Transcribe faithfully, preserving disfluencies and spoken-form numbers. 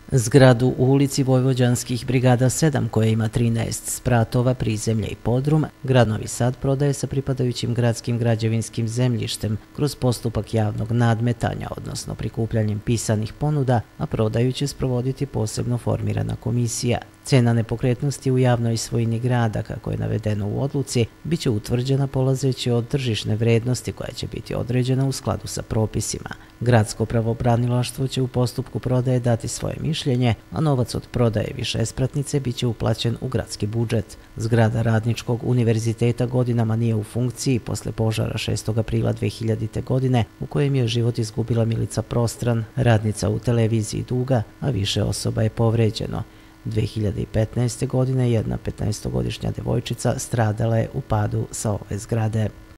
Zgradu u ulici Vojvođanskih brigada sedam, koja ima trinaest spratova, prizemlje i podrum, grad Novi Sad prodaje sa pripadajućim gradskim građevinskim zemljištem kroz postupak javnog nadmetanja, odnosno prikupljanjem pisanih ponuda, a prodaju će sprovoditi posebno formirana komisija. Cena nepokretnosti u javnoj svojini grada, kako je navedeno u odluci, bit će utvrđena polazeći od tržišne vrednosti koja će biti određena u skladu sa propisima. Gradsko pravobranilaštvo će u postupku prodaje dati svoje mišljenje, a novac od prodaje višespratnice bit će uplaćen u gradski budžet. Zgrada Radničkog univerziteta godinama nije u funkciji posle požara šestog aprila dve hiljadite. godine, u kojem je život izgubila Milica Prostran, radnica u televiziji Duga, a više osoba je povređeno. dve hiljade petnaeste. godine jedna petnaestogodišnja devojčica stradala je u padu sa ove zgrade.